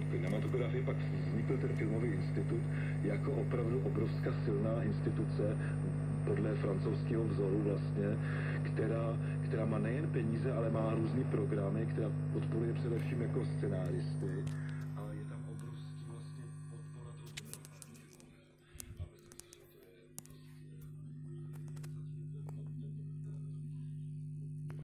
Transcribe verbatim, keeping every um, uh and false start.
kinematografii, pak vznikl ten filmový institut jako opravdu obrovská silná instituce podle francouzského vzoru vlastně, která, která má nejen peníze, ale má různý programy, která podporuje především jako scenáristy.